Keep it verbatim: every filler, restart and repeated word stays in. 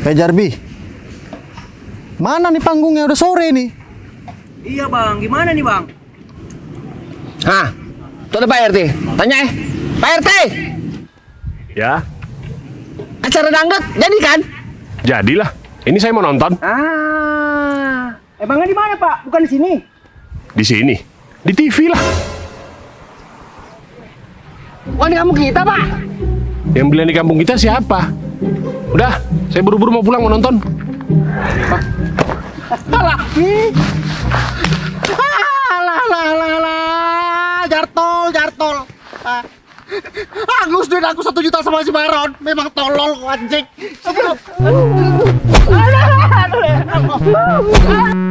Eh Jarbi, mana nih panggungnya? Udah sore nih. Iya bang, gimana nih bang? Hah, tuh ada Pak R T. Tanya eh, Pak R T. Ya, Acara dangdut jadi kan? jadilah. Ini saya mau nonton. Ah, emangnya di mana pak? Bukan di sini? Di sini. Di T V lah. Oh di kampung kita Pak. Yang beli di kampung kita siapa? Udah, saya buru-buru mau pulang mau nonton. Alah, alah, alah, alah, alah, jartol, jartol. Ah. Angus duit aku satu juta sama si Baron. Memang tolol, anjing. Aduh. Aduh. Aduh.